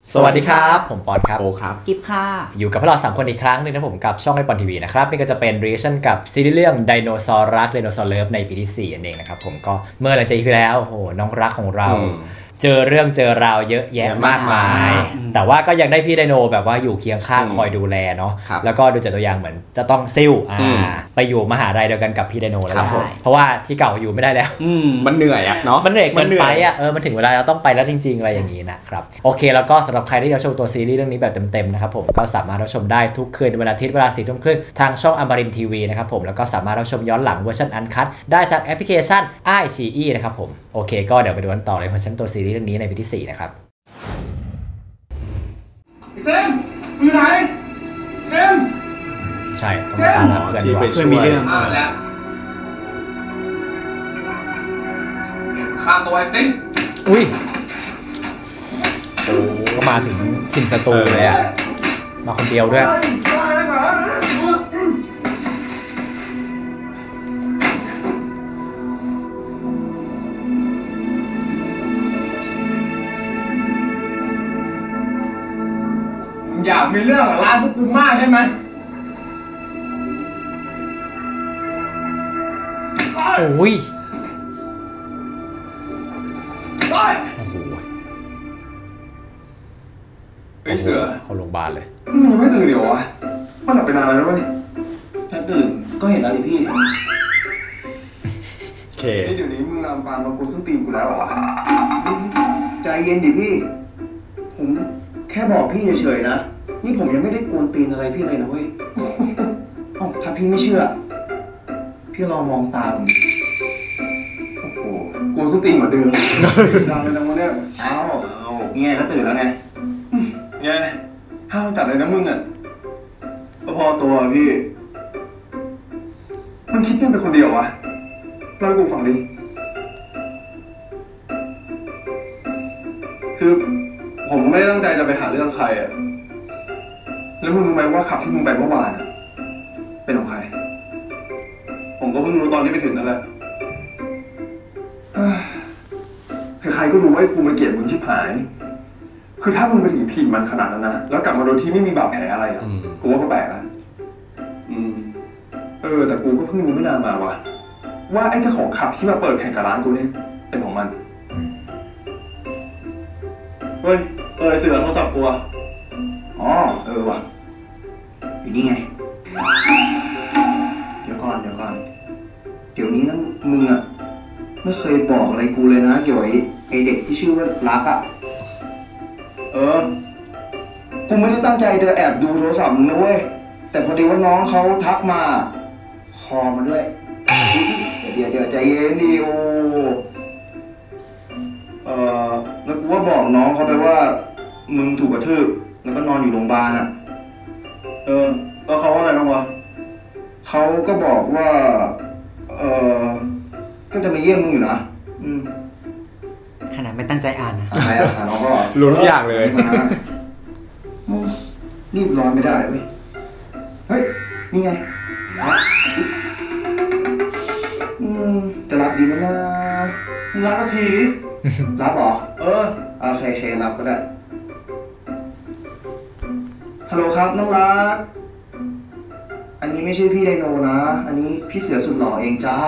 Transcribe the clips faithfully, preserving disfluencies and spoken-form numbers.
สวัสดีครับผมปอนครับโอครับกิฟค่ะอยู่กับพวกเราสามคนอีกครั้งหนึ่งนะผมกับช่องไอปอนทีวีนะครับนี่ก็จะเป็นรีแอคชั่นกับซีรีส์เรื่องไดโนเสาร์รักไดโนเสาร์เลิฟในปีที่สี่นั่นเองนะครับผมก็เมื่อหลังจากที่แล้วโอ้โหน้องรักของเราเจอเรื่องเจอราวเยอะแยะมากมายแต่ว่าก็ยังได้พี่ไดโนแบบว่าอยู่เคียงข้างคอยดูแลเนาะแล้วก็ดูจากตัวอย่างเหมือนจะต้องซิ่วไปอยู่มหาลัยเดียวกันกับพี่ไดโนแล้วเพราะว่าที่เก่าอยู่ไม่ได้แล้วมันเหนื่อยอะเนาะมันเหนื่อยเกินไปอะเออมันถึงเวลาเราต้องไปแล้วจริงๆอะไรอย่างนี้นะครับโอเคแล้วก็สำหรับใครที่เราชมตัวซีรีส์เรื่องนี้แบบเต็มๆนะครับผมก็สามารถรับชมได้ทุกคืนวันอาทิตย์เวลาสี่ทุ่มครึ่งทางช่องอมรินทร์ทีวีนะครับผมแล้วก็สามารถรับชมย้อนหลังเวอร์ชันอันคัทได้ทางแอปพลิเคชันไอชีอีนะครับผมโอเคก็เดี๋ยวไปดูกันต่อเลยเพราะฉันตัวซีรีส์เรื่องนี้ในปีที่สี่นะครับเซมอยู่ไหนเซมใช่ต้องตามหาเพื่อนดีกว่าเพื่อนมีเรื่องมาแล้วฆ่าตัวไอ้ซิงอุ้ยโอ้ก็มาถึงถิ่นศัตรูเลยอะมาคนเดียวด้วยอยากมีเรื่องกับร้านพวกกูมากใช่ไหมโอ้ยโอ้โหไอ้เสือเขาโรงพยาบาลเลยนี่มันยังไม่ตื่นเดี๋ยววะมันหลับไปนานแล้วด้วยถ้าตื่นก็เห็นแล้วดิพี่โอเคนี่เดี๋ยวนี้มึงนำปานมากูซึ่งตีมกูแล้วเหรอใจเย็นดิพี่ผมแค่บอกพี่เฉยๆนะนี่ผมยังไม่ได้กวนตีนอะไรพี่เลยนะเว้ยอ๋อถ้าพี่ไม่เชื่อพี่ลองมองตาผมโอ้โหกูซึ่งตีมเหมือนเดิมดังเลยนะมึงเนี่ยเอ้าเงี้ยก็ตื่นแล้วไงไงห้าวจัดเลยนะมึงอ่ะพอตัวพี่มันคิดกันเป็นคนเดียววะเล่าให้กูฟังดิคือผมไม่ได้ตั้งใจจะไปหาเรื่องใครอ่ะแล้วมึงรู้ไหมว่าขับที่มึงไปเมื่อวานอ่ะเป็นของใครผมก็เพิ่งรู้ตอนที่ไปถึงนั่นแหละใครๆก็รู้ว่าไอ้กูมันเกลียดมึงชิบหายคือถ้ามึงไปถึงทีมมันขนาดนั้นนะแล้วกลับมาโดยที่ไม่มีบาดแผลอะไรอ่ะกูว่าก็แปลกนะอืมเออแต่กูก็เพิ่งรู้ไม่นานมาว่ะว่าไอ้เจ้าของขับที่มาเปิดแข่งกับร้านกูเนี่ยเป็นของมันเฮ้ยเออเสือโทรศัพท์กูอ่ะอ๋อเออว่ะอยู่นี่ไงเดี๋ยวก่อนเดี๋ยวก่อนเดี๋ยวนี้นะมึงอะไม่เคยบอกอะไรกูเลยนะเกี่ยวกับไอเด็กที่ชื่อว่ารักอะเออกูไม่ได้ตั้งใจจะแอบดูโทรศัพท์มึงนะเว้ยแต่พอดีว่าน้องเขาทักมาคอมาด้วยเดี๋ยวเดี๋ยวใจเย็นดิโอเออแล้วกูว่าบอกน้องเขาไปว่ามึงถูกกระทืบแล้วก็นอนอยู่โรงพยาบาลอะเออแล้วเขาว่าไงบ้างวะเขาก็บอกว่าเออก็จะมาเยี่ยมมึงอยู่นะอืมขนาดไม่ตั้งใจอ่านนะทำไมอ่ะน้องก็รู้ทุกอย่างเลยมารีบร้อนไม่ได้เว้ยเฮ้ยนี่ไงอืมจะรับดีไหมนะรับสักทีดิรับเหรอเออโอเคโอเครับก็ได้ฮัลโหลครับน้องรักอันนี้ไม่ใช่พี่ไดโนนะอันนี้พี่เสือสุดหล่อเองจ้า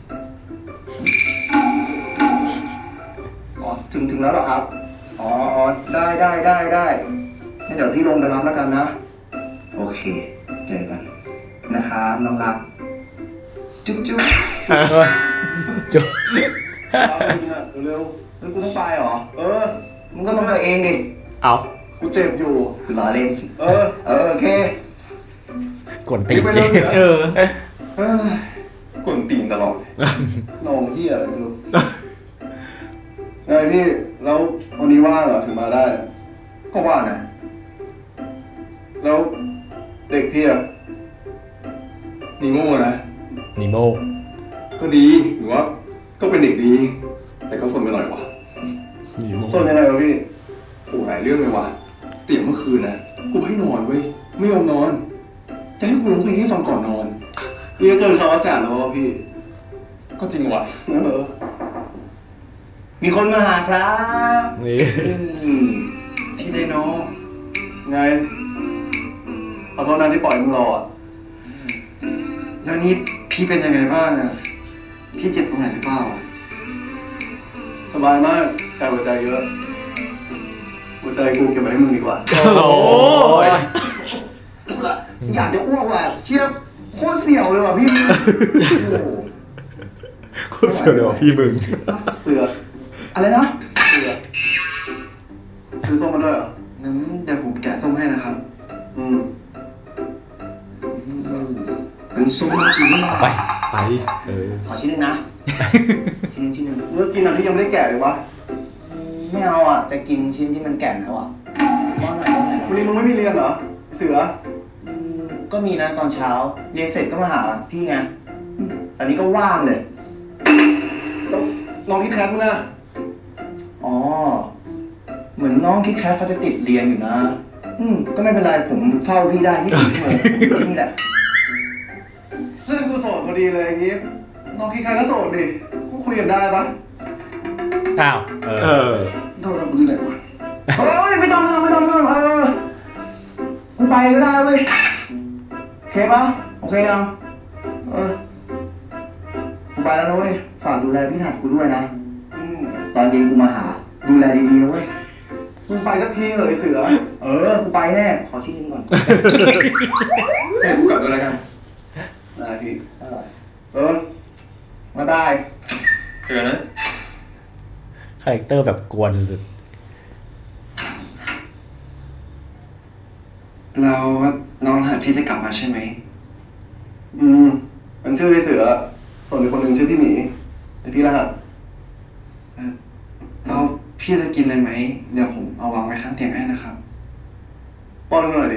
อ๋อถึงถึงแล้วเหรอครับอ๋อได้ได้ได้ได้งั้นเดี๋ยวพี่ลงไปรับแล้วกันนะโอเคเจอกันนะครับน้องรักจุ๊บจุ๊บจุ๊บเร็วเฮ้ยกูต้องไปเหรอเออมึงก็ต้องไปเองดิเอากูเจ็บอยู่รอเล่นเออเออโอเคกดตีนจริงเออกดตีนตลอดน้องเหี้ยอะไรไม่รู้ไงพี่แล้ววันนี้ว่างเหรอถึงมาได้ก็ว่างนะแล้วเด็กพี่อะนิโม่นะนิโมก็ดีหรือว่าก็เป็นเด็กดีแต่ก็สนไปหน่อยวะสนยังไงวะพี่โหหลายเรื่องเลยวะเตียงเมื่อคืนนะกูให้นอนเว้ยไม่ยอมนอนจะให้กูร้องเพลงให้ฟังก่อนนอนนี่ก็เกินคำว่าแสบแล้ววะพี่ก็จริงวะเออมีคนมาหาครับนี่พี่ไดโนไงขอโทษนะที่ปล่อยมึงรออ่ะแล้วนี่พี่เป็นยังไงบ้างอ่ะพี่เจ็บตรงไหนหรือเปล่าสบายมากแต่หัวใจเยอะหัวใจกูเก็บไว้ให้มึงดีกว่าโอ้ยอยากจะอ้วกว่ะเชี่ยโคตรเสี่ยวเลยว่ะพี่โคตรเสี่ยวเลยว่ะพี่มึงเสืออะไรนะเสือซื้อส้มมาด้วยเหรองั้นเดี๋ยวผมแกะส้มให้นะครับอืมเป็นส้มน่ากินมากไปไปเออขอชิ้นนึงนะชิ้นนึงชิ้นนึงเมื่อกินอันที่ยังไม่ได้แกะเลยวะไม่เอาอ่ะจะกินชิ้นที่มันแก่แล้วอ่ะว่าหน่อยว่าหน่อยวันนี้มึงไม่มีเรียนเหรอเสือก็มีนะตอนเช้าเรียนเสร็จก็มาหาพี่ไงตอนนี้ก็ว่างเลยแล้วน้องคิดแคทมึงอะอ๋อเหมือนน้องคิดแคทเขาจะติดเรียนอยู่นะอืมก็ไม่เป็นไรผมเฝ้าพี่ได้ยี่สิบชั่วโมงผมอยู่ที่นี่แหละเพื่อนกูโสดพอดีเลยอย่างงี้น้องคิดแคทก็โสดดิกูคุยกันได้ปะอ้าวเออโทษครับกูที่ไหนวะเฮ้ยไม่ต้องไม่ต้องไม่ต้องไม่ต้องเออกูไปก็ได้เว้ยโอเคปะโอเคยังเออกูไปแล้วนะเว้ยฝากดูแลพี่ถัดกูด้วยนะตอนเย็นกูมาหาดูแลดีๆนะเว้ยมึงไปสักทีเหรอไอเสือเออกูไปแน่ขอชิ้นนึงก่อนเฮ้ยกูกลับด้วยแล้วกันได้พี่อร่อยเออมาได้เจอนะคาแรคเตอร์แบบกวนสุดเราน้องหัดพี่จะกลับมาใช่ไหมอืมมันชื่อไอเสือส่วนอีกคนหนึ่งชื่อพี่หมีไอพี่รหัสเราพี่จะกินอะไรไหมเดี๋ยวผมเอาวางไว้ข้างเตียงให้นะครับป้อนกูหน่อยดิ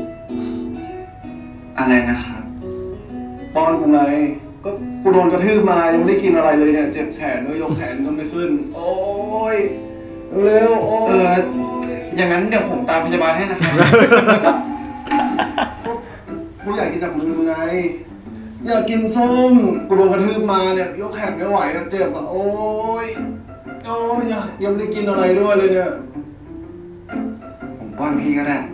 อะไรนะครับป้อนกูไงก็กูโดนกระทืบมายังไม่ได้กินอะไรเลยเนี่ยเจ็บแขนแล้วยกแขนก็ไม่ขึ้นโอ้ยเร็วโอ้เอออย่างนั้นเดี๋ยวผมตามพยาบาลให้นะครับกูอยากกินแต่มึงไงอยากกินส้มกูโดนกระทืบมาเนี่ยยกแขนไม่ไหวเจ็บอ่ะโอ้ยโอ้ยยังไม่ได้กินอะไรด้วยเลยเนี่ยผมป้อนพี่ก็ได้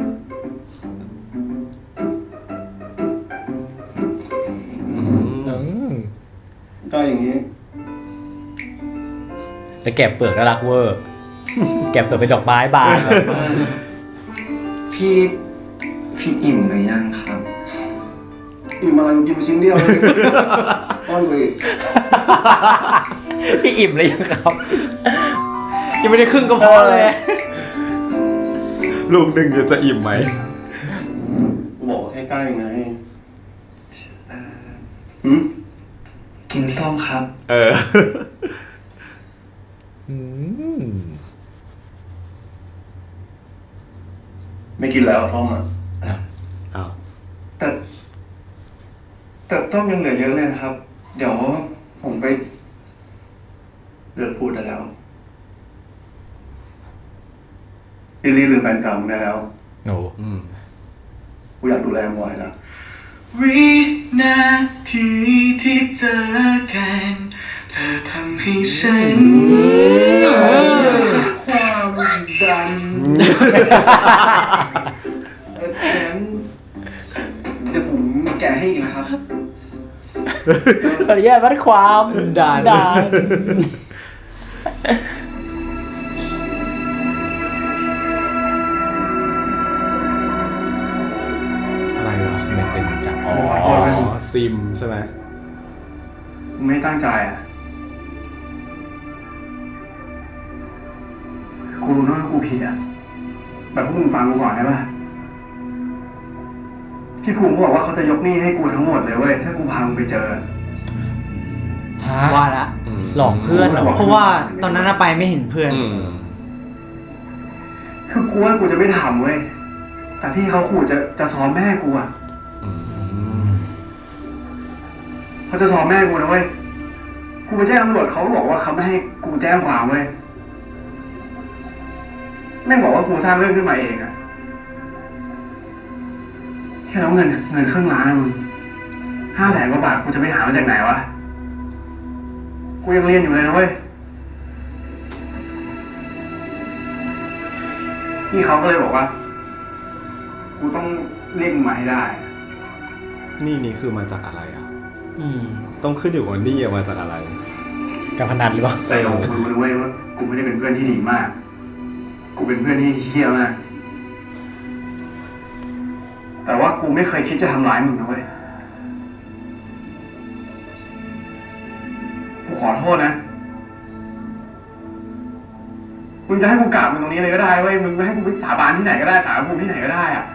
ก็อย่างนี้แต่แกะเปลือกน่ารักเวอร์แกะเปลือกเป็นดอกไม้บานพี่พี่อิ่มหรือยังครับอิ่มอะไรกูกินไปชิ้นเดียวเลยป้อนเลยพี่อิ่มเลยยังครับยังไม่ได้ครึ่งก็พอเลยลูกหนึ่งจะจะอิ่มไหมบอกให้ใกล้ไงหืมกินส้มครับเออไม่กินแล้วส้มอ่ะอ้าวแต่แต่ส้มยังเหลือเยอะเลยนะครับเดี๋ยวผมไปเลิกพูดได้แล้วรีบลืมแฟนเก่ามึงได้แล้วโอ้กูอยากดูแลมึงไว้ละวินาทีที่เจอกันเธอทำให้ฉันความดันงั้นเดี๋ยวผมแกะให้อีกนะครับขออนุญาตวัดความดันซิมใช่ไหมไม่ตั้งใจอ่ะกูรู้นะว่ากูผิดอ่ะแบบพวกมึงฟังกูก่อนได้ป่ะพี่ภูมิบอกว่าเขาจะยกหนี้ให้กูทั้งหมดเลยเว้ยถ้ากูพามึงไปเจอว่าละหลอกเพื่อนเหรอเพราะว่าตอนนั้นไปไม่เห็นเพื่อนคือกูว่ากูจะไม่ทำเว้ยแต่พี่เขาขู่จะจะซ้อมแม่กูอ่ะเขาจะสอบแม่กูนะเว้ยกูไปแจ้งตำรวจเขาบอกว่าเขาไม่ให้กูแจ้งความเว้ยแม่งบอกว่ากูสร้างเรื่องขึ้นมาเองอะแค่แล้วเงินเงินครึ่งล้านมึงห้าแสนกว่าบาทกูจะไปหามาจากไหนวะกูยังเรียนอยู่เลยนะเว้ยพี่เขาก็เลยบอกว่ากูต้องเรียกมึงมาให้ได้นี่นี่คือมาจากอะไรอ่ะอืมต้องขึ้นอยู่กับนี่มาจากอะไรการพนันหรือเปล่าแต่ของมึงรู้ไว้ว่ากูไม่ได้เป็นเพื่อนที่ดีมากกูเป็นเพื่อนที่เฮี้ยมากแต่ว่ากูไม่เคยคิดจะทำร้ายมึงนะเว้ยกูขอโทษนะมึงจะให้กูกราบมึงตรงนี้เลยก็ได้เว้ยมึงจะให้กูไปสาบานที่ไหนก็ได้สาบานภูมิที่ไหนก็ได้อะ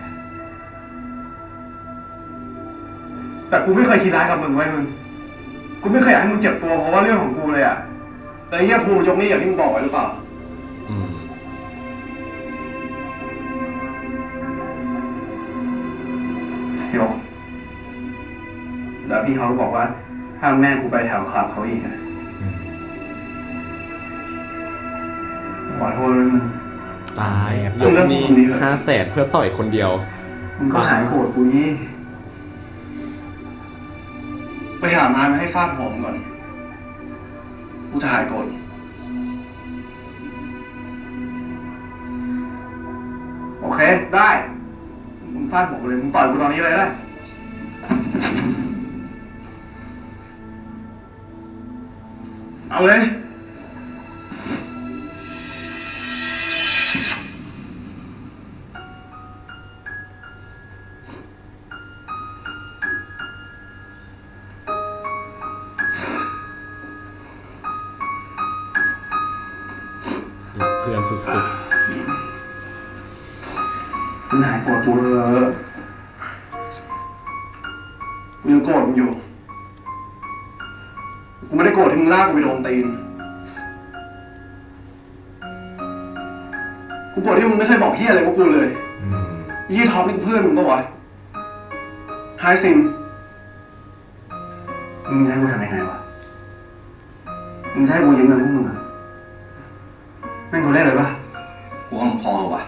แต่กูไม่เคยคิดร้ายกับมึงไว้มึงกูไม่เคยอยากให้มึงเจ็บตัวเพราะว่าเรื่องของกูเลยอะแต่เฮียภูมิยกนี่อย่างที่มึงบอกไว้หรือเปล่าอืมยกแล้วพี่เขาก็บอกว่าห้ามแม่กูไปแถวคลับเขาอีกนะขอโทษด้วยมึงตายครับยกนี่ห้าแสนเพื่อต่อยคนเดียวมึงก็หายโกรธกูนี่ไปหาไม้มาให้ฟาดหัวมึงก่อนกูจะหายโกรธโอเคได้มึงฟาดหัวกูเลยมึงต่อยกูตอนนี้เลยได้เอาเลยเพื่อนสุดมึงหายโกรธกูเถอะกูยังโกรธมึงอยู่กูไม่ได้โกรธที่มึงลากกูไปโดนตีนกูโกรธที่มึงไม่เคยบอกเฮียอะไรกับกูเลยๆอืมยี่ท็อปนี่เพื่อนมึงปะวะไฮซิมมึงจะให้กูทำยังไงวะมึงจะให้กูยืมเงินพวกมึงอะไม่กูเล่นเลยปะกูว่ามันพอว่ะ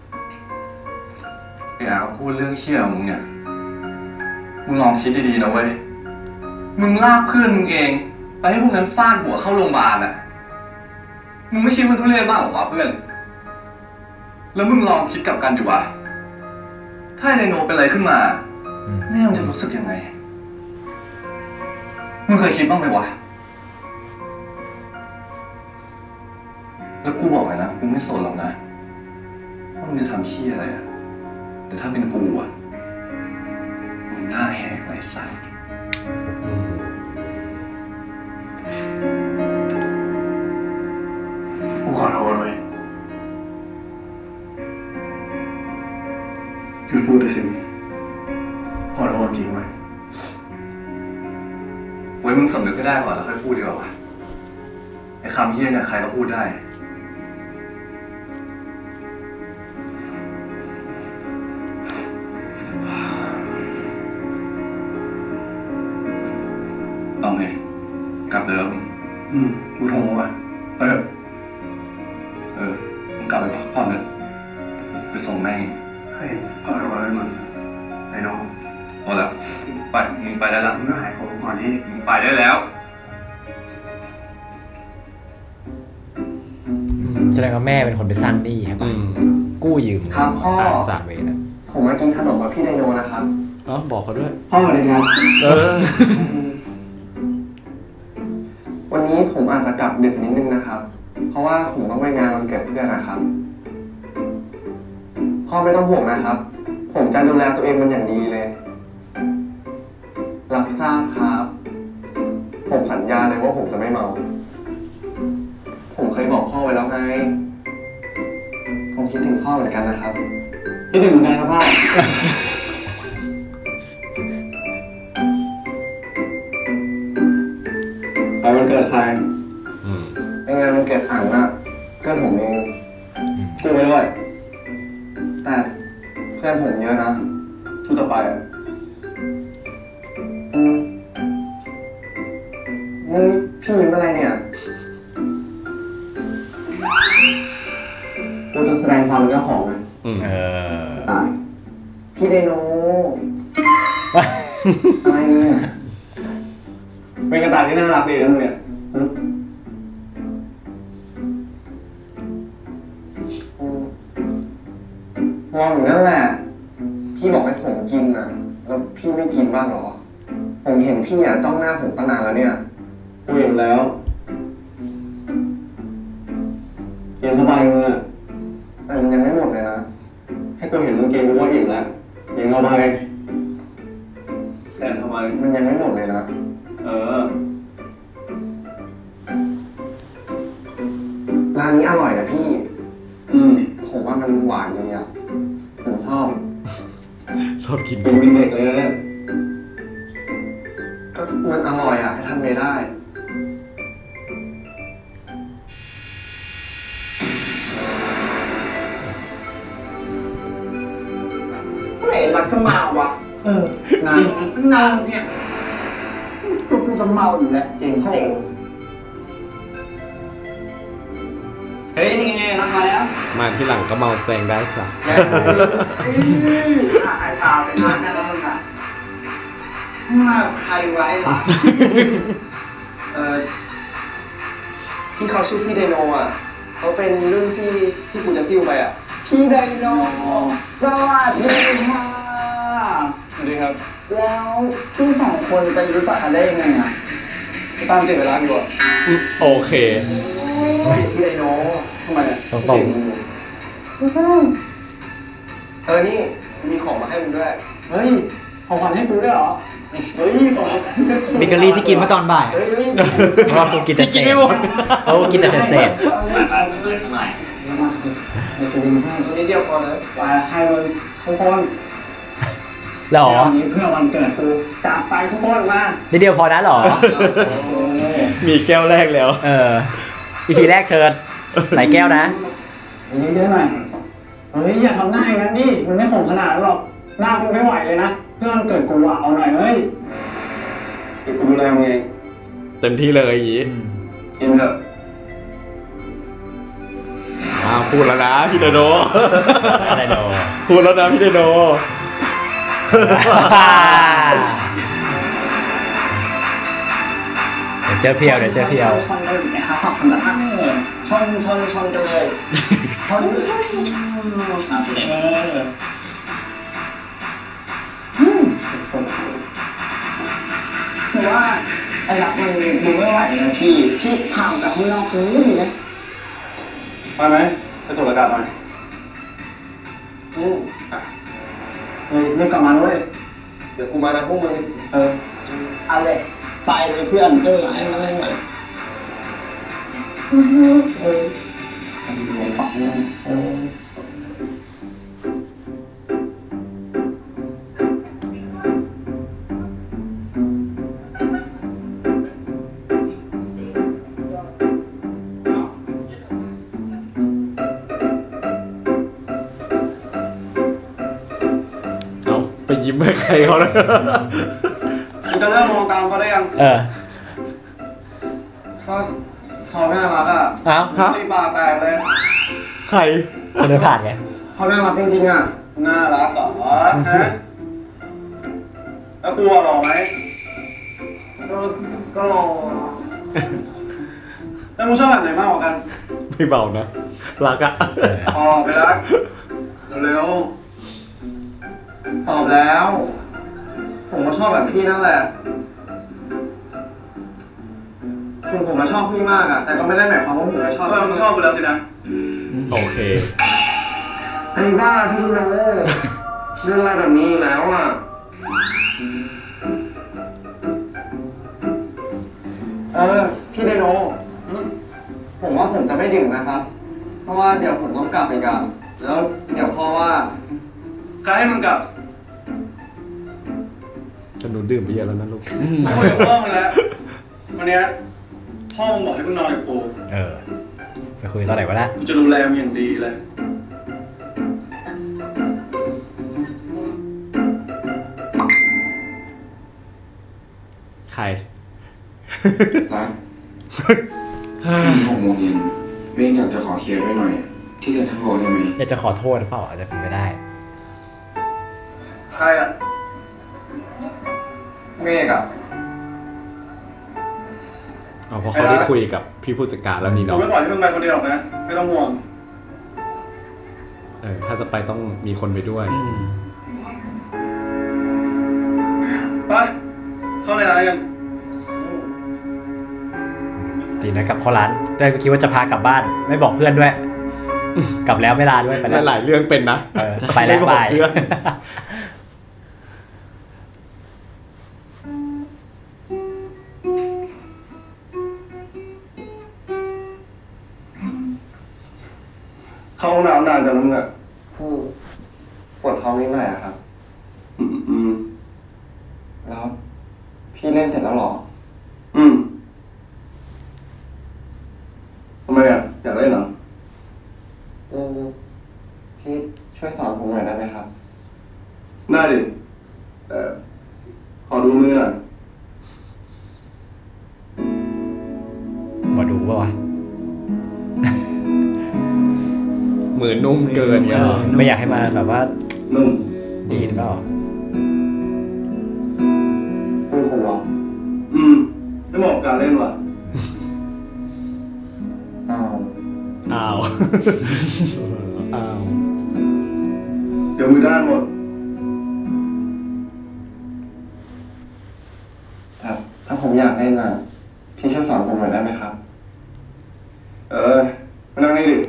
ไอ้อาก็พูดเรื่องเชี่ยของมึงเนี่ยมึงลองคิดดีๆนะเว้ยมึงลากเพื่อนมึงเองไปให้พวกนั้นฟาดหัวเข้าโรงพยาบาลอ่ะมึงไม่คิดมันทุเรศบ้างหรอวะเพื่อนแล้วมึงลองคิดกลับกันดิวะถ้าไดโนเป็นอะไรขึ้นมาแม่มึงจะรู้สึกยังไงมึงเคยคิดบ้างไหมวะแล้วกูบอกเลยนะกูไม่สนหรอกนะว่ามึงจะทำเชี่ยอะไรอะแต่ถ้าเป็นกูอะมึงหน้าแหกไรสัตว์กูขอโทษเว้ยหยุดพูดไปสิขอโทษจริงเว้ยไว้มึงสำนึกให้ได้ก่อนแล้วค่อยพูดดีกว่าวะไอ้คำเชี่ยเนี่ยใครก็พูดได้ต้องไงกลับเลยแล้วมึงอืมกูโทรว่ะเออเออมึงกลับไปพักผ่อนเลยไปส่งแม่งเฮ้ยขอโทษเลยมึงไอ้น้องพอแล้วไปมึงไปได้แล้วมึงหายโกรธก่อนนี่มึงไปได้แล้วแสดงว่าแม่เป็นคนไปสร้างหนี้ใช่ปะอืมกู้ยืมครับพ่อจากเวนะผมมากินขนมกับพี่ไดโนนะครับอ๋อบอกเขาด้วยพ่อสวัสดีครับเออวันนี้ผมอาจจะกลับดึกนิดนึงนะครับ เพราะว่าผมต้องไปงานวันเกิดเพื่อนนะครับ พ่อไม่ต้องห่วงนะครับ ผมจะดูแลตัวเองมันอย่างดีเลย รับทราบครับ ผมสัญญาเลยว่าผมจะไม่เมา ผมเคยบอกพ่อไว้แล้วไง ผมคิดถึงพ่อเหมือนกันนะครับคิดถึงเหมือนกันครับพ่อไปวันเกิดใครอืมเป็นงานวันเกิดอ่านนะเพื่อนผมเองกูไปด้วยแต่เพื่อนผมเยอะนะชุดต่อไปอ่ะอืมนี่พี่ยิ้มอะไรเนี่ยกูจะแสดงความเป็นเจ้าของไงอืมเออตายพี่ไดโน อะไรเนี่ยเป็นกระต่ายที่น่ารักดีนะมึงเนี่ยอืมมองอยู่นั่นแหละพี่บอกให้ผมกินนะแล้วพี่ไม่กินบ้างเหรอผมเห็นพี่อ่ะจ้องหน้าผมตั้งนานแล้วเนี่ยกูเห็นแล้วเห็นเข้าไปมึงอ่ะแต่มันยังไม่หมดเลยนะให้กูเห็นมึงกินกูว่าอิ่มแล้วเห็นเข้าไปแต่เข้าไปมันยังไม่หมดเลยนะเออร้านนี้อร่อยนะพี่อืมผมว่ามันหวานดีอ่ะผมชอบชอบกินเป็นเป็นเด็กเลยนะเนี่ยก็มันอร่อยอ่ะให้ทำไม่ได้ไหนรักจะมาวะเออจริงนานเนี่ยกูกูจะเมาอยู่แล้วจริงจริงเฮ้ยนี่ไงรักมาแล้วมาที่หลังก็เมาแซงได้จ้ะถ่ายตาไปนานแน่แล้วมึงอ่ะมาใครไว้ล่ะเออพี่เขาชื่อพี่ไดโนอ่ะเขาเป็นรุ่นพี่ที่กูจะฟิวไปอ่ะพี่ไดโนสวัสดีค่ะสวัสดีครับแล้วพี่สองคนไปรู้จักกันได้ยังไงอ่ะตามเจ็ดเวลาอยู่อ่ะโอเคพี่ไดโนทำไมอ่ะตรงตรงเออนี่มีของมาให้มึงด้วยเฮ้ยของขวัญให้กูด้วยเหรอเฮ้ยของเบเกอรี่ที่กินเมื่อตอนบ่ายเพราะว่ากูกินแต่เศษเพราะว่ากินแต่เศษนิดเดียวพอเลยไปให้เลยทุกคนหรอนี้เพื่อวันเกิดกูจากไปทุกคนมานิดเดียวพอนะหรอมีแก้วแรกแล้วเอออีพีแรกเชิญไหนแก้วนะเยอะๆหน่อยเฮ้ยอย่าทำหน้าอย่างนั้นดิมันไม่ส่งขนาดหรอกหน้ากูไม่ไหวเลยนะเพื่อนเกิดกูอ่ะเอาหน่อยเฮ้ยเดี๋ยวกูดูแลมึงเองเต็มที่เลยยี้กินเถอะอ้าวพูดแล้วนะพี่ไดโนไดโนพูดแล้วนะพี่ไดโนเดี๋ยวเจอเพียวเดี๋ยวเจอเพียวชนกันเลยนะคะสองคนนั้นชนชนชนกันเลยชนอ่ะเด็กคือว่าไอ้รักมันดูไม่ไหวนะพี่ที่พากับข้างนอกคือไม่ดีนะไปไหมไปสูดอากาศหน่อยอืมเฮ้ยเรื่องกลับมาด้วยเดี๋ยวกูมานะพวกมึงเอออะไรไปเลยเพื่อนเอออะไรอะไรอะไรเออเออฝังเออไปยิ้มให้ใครเขาเลยมึงจะเริ่มมองตามเขาได้ยังเออเขาเขาน่ารักอ่ะอ้าวฮะตีปากแตกเลยใครคนเดินผ่านไงเขาน่ารักจริงๆอ่ะน่ารักเหรอฮะแล้วกลัวหรอไหมก็รอแล้วมึงชอบแบบไหนมากกว่ากันไม่เบานะรักอ่ะอ๋อไปรักเร็วตอบแล้วผมก็ชอบแบบพี่นั่นแหละส่วนผมก็ชอบพี่มากอะแต่ก็ไม่ได้หมายความว่าผมจะชอบพี่ชอบกูแล้วสินะโอเคไอ้บ้าที่โน้เรื่องอะไรแบบนี้แล้วอะเออพี่ไดโนผมว่าผมจะไม่ดื่มนะครับเพราะว่าเดี๋ยวผมต้องกลับอีกอะแล้วเดี๋ยวพ่อว่าใครให้มึงกลับจะหนูดื่มไปเยอะแล้วนะลูกคุยกับพ่อมึงแล้ววันนี้พ่อมึงบอกให้มึงนอนกับกูเออไปคุยตอนไหนวะล่ะกูจะดูแลมึงอย่างดีเลยใครรักหกโมงเย็นเว้งอยากจะขอเคลียร์ด้วยหน่อยที่จะทำโหได้ไหมอยากจะขอโทษหรือเปล่าอาจจะเป็นไม่ได้ใครอ่ะเมฆอ่ะเอาเพราะเขาได้คุยกับพี่ผู้จัดการแล้วนี่เนาะผมไม่ปล่อยให้มึงไปคนเดียวหรอกนะไม่ต้องห่วงเออถ้าจะไปต้องมีคนไปด้วยไปเข้าในร้านกันดีนะกลับเข้าร้านแต่คิดว่าจะพากลับบ้านไม่บอกเพื่อนด้วยกลับแล้วไม่ลาด้วยไปแล้วหลายเรื่องเป็นนะไปแล้วไปเข้าห้องน้ำนานจังมึงอ่ะปวดท้องนิดหน่อยอะครับอืมอืมแล้วพี่เล่นเสร็จแล้วหรออืมทำไมอ่ะอยากเล่นเหรออืมพี่ช่วยสอนผมหน่อยได้ไหมครับได้ดิแต่ขอดูมือหน่อยมาดูป่าวะมือนุ่มเกินเนี่ยไม่อยากให้มาแบบว่านุ่มดีหรือเปล่ามือผมหรออืมไม่เหมาะกับการเล่นว่ะอ้าวอ้าวอ้าวเดี๋ยวมือด้านหมดครับถ้าผมอยากเล่นน่ะพี่ช่วยสอนผมหน่อยได้ไหมครับเออมานั่งนี่ดิ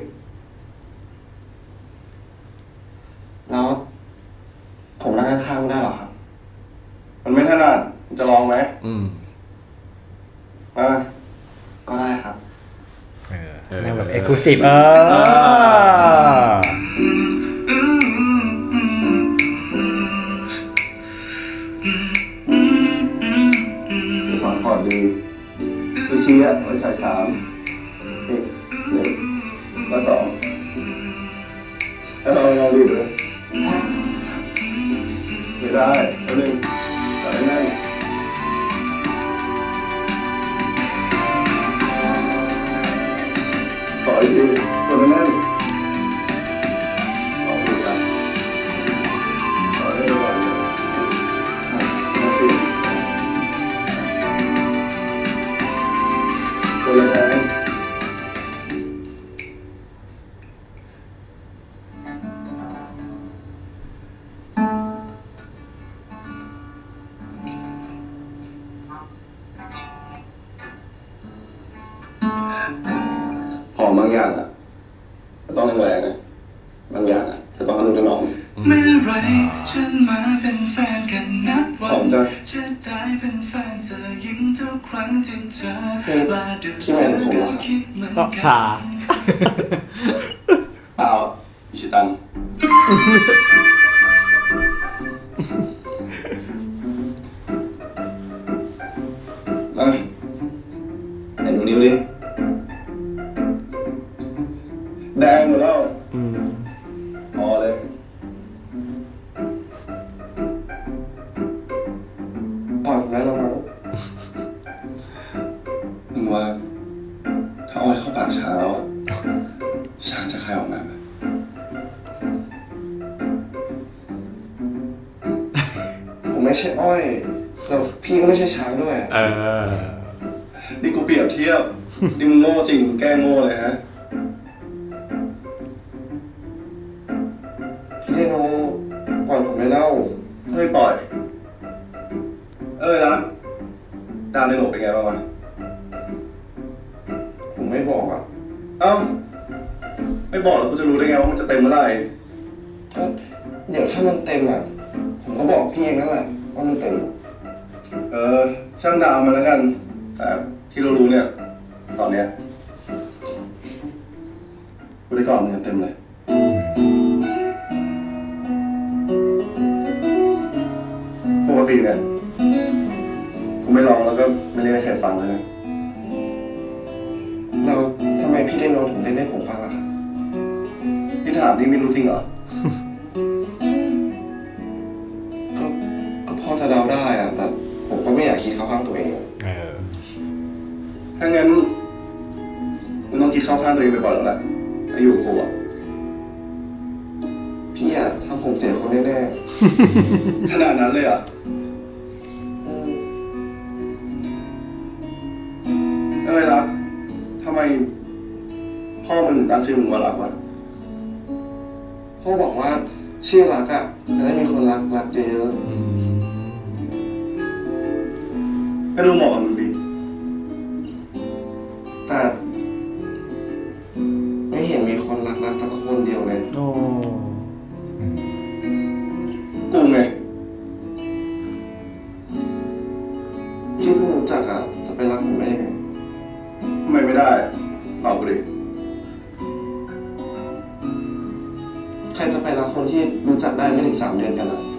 แล้วผมนั่งข้างๆไม่ได้หรอครับมันไม่ถนัดจะลองไหมอืมอ่าก็ได้ครับเออนั่งแบบเอ็กซ์คลูซีฟเออจะสอนคอร์ดดีวิชีอ่ะไว้ใส่สามนี่หนึ่งมาสองแล้วเราลองดูด้วยไม่ได้แล้วหนึ่งต่อได้ไหมต่ออีกทีต่อได้ไหมต่ออีกทีต่อได้ไหมมาสิคนละแรงของบางอย่างอ่ะจะต้องแรงๆนะบางอย่างอ่ะจะต้องอนุถนอมเมื่อไรฉันมาเป็นแฟนกันนับวันจะได้เป็นแฟนเธอยิ้มทุกครั้งที่เจอลาดูเธอก็คิดเหมือนกันชาเปล่าอิชิตันอ่ะไหนดูนิ้วดิแดงหมดแล้วพอเลยพอแล้วเรามึงว่าถ้าอ้อยเข้าปากช้าแล้วช้างจะคายออกมาไหมผมไม่ใช่อ้อยแล้วพี่ก็ไม่ใช่ช้างด้วยเออนี่กูเปรียบเทียบนี่มึงโง่จริงมึงแกล้งโง่เลยฮะพี่ไดโนปล่อยผมไม่เล่าไม่ปล่อยเออนะดาวในโหลเป็นไงบ้างวะผมไม่บอกอ่ะเอ้าไม่บอกแล้วกูจะรู้ได้ไงว่ามันจะเต็มเมื่อไหร่ก็เดี๋ยวถ้ามันเต็มอ่ะผมก็บอกพี่เองนั่นแหละว่ามันเต็มเออช่างดาวมันแล้วกันแต่ที่เรารู้เนี่ยตอนเนี้ยกูได้ก่อนมึงเต็มเลยปกติเนี่ยกูไม่ร้องแล้วก็ไม่ได้ให้ใครฟังเลยนะเราทำไมพี่ไดโนถึงได้ให้ผมฟังล่ะครับพี่ถามนี่ไม่รู้จริงเหรอก็ก็พอจะเดาได้อะแต่ผมก็ไม่อยากคิดเข้าข้างตัวเองเออถ้างั้นมึงต้องคิดเข้าข้างตัวเองบ่อยๆแล้วแหละอายุกูอ่ะพี่อะทำผมเสียคนแน่ๆขนาดนั้นเลยอ่ะไม่เป็นไรรักทำไมพ่อมันถึงตั้งชื่อมึงว่ารักวะพ่อบอกว่าชื่อรักอะจะได้มีคนรักรักเยอะก็ดูเหมาะกับมึงดีแต่ไม่เห็นมีคนรักรักสักคนเดียวเลยโอ้กูไงที่เพิ่งรู้จักอะจะไปรักผมได้ยังไงทำไมไม่ได้ตอบกูดิใครจะไปรักคนที่รู้จักได้ไม่ถึงสามเดือนกันล่ะ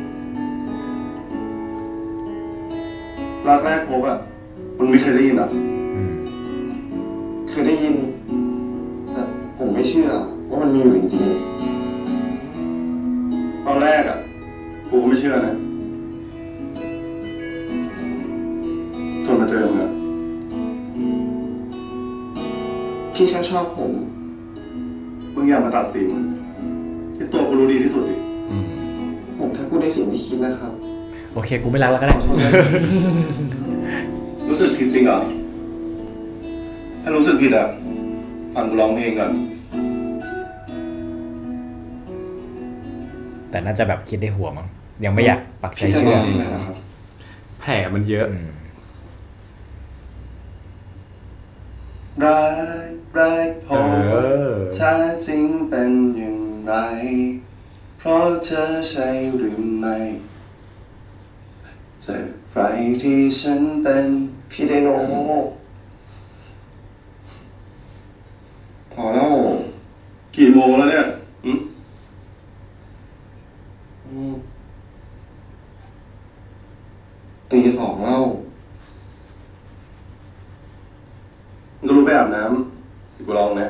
รักแรกพบอ่ะมึงไม่เคยได้ยินอ่ะเคยได้ยินแต่ผมไม่เชื่อว่ามันมีอยู่จริงๆตอนแรกอ่ะกูไม่เชื่อนะจนมาเจอมึงอ่ะพี่แค่ชอบผมมึงอย่ามาตัดสินที่ตัวกูรู้ดีที่สุดดิผมแค่พูดในสิ่งที่คิดนะครับโอเคกูไม่รักแล้วก็ได้รู้สึกผิดจริงเหรอถ้ารู้สึกผิดอ่ะฟังกูร้องเพลงก่อนแต่น่าจะแบบคิดได้หัวมั้งยังไม่อยากปักใจเชื่อแผลมันเยอะรักรักพอแท้จริงเป็นอย่างไรเพราะเธอใช่หรือไม่จากใครที่ฉันเป็นพี่ไดโนพอแล้วกี่โมงแล้วเนี่ยอืมตีสองแล้วมึงก็รู้ไปอาบน้ำที่กูลองนะ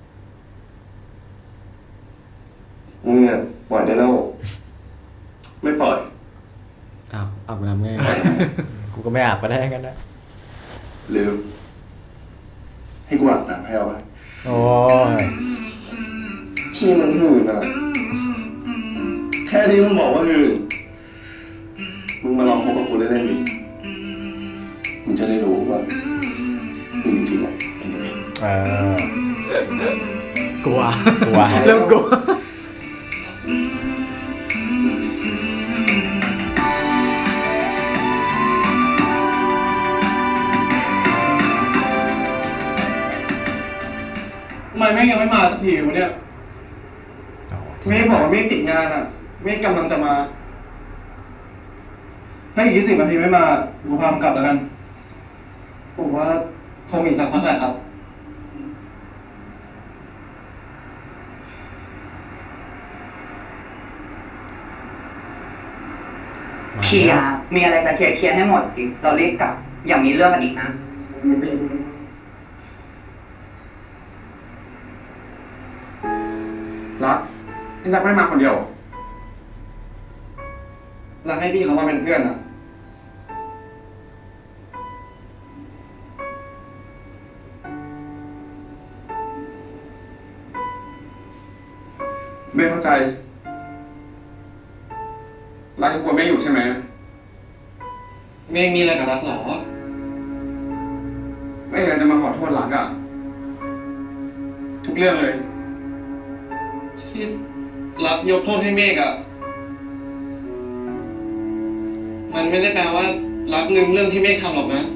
มึงเนี่ยปล่อยได้แล้วไม่ปล่อยอาบอาบน้ำง่ายกูก็ไม่อาบก็ได้กันนะหรือให้กูอาบน้ำให้เอาไปโอ้ยพี่มันหื่นอ่ะแค่นี้มึงบอกว่าหื่นมึงมาลองคบกับกูเล่นๆดิมึงจะได้รู้ว่ามึงจริงๆอ่ะเป็นยังไงเออกลัวกลัวเริ่มกลัวทำไมแม่ยังไม่มาสักทีวะเนี่ยเมฆบอกว่าเมฆติดงานอ่ะเมฆกำลังจะมาถ้าอีกยี่สิบนาทีไม่มากูพามกลับแล้วกันผมว่าคงอีกสักพักแหละครับเคลียร์มีอะไรจะเคลียร์เคลียร์ให้หมดอีกเรารีบกลับอย่ามีเรื่องกันอีกนะรักนี่รักไม่มาคนเดียวรักให้พี่เขามาเป็นเพื่อนอะไม่เข้าใจรักยังกลัวไม่อยู่ใช่ไหมเมฆมีอะไรกับรักหรอไม่อยากจะมาขอโทษรักอะทุกเรื่องเลยที่รักยกโทษให้เมฆอะมันไม่ได้แปลว่ารักลืมเรื่องที่เมฆทำหรอกนะ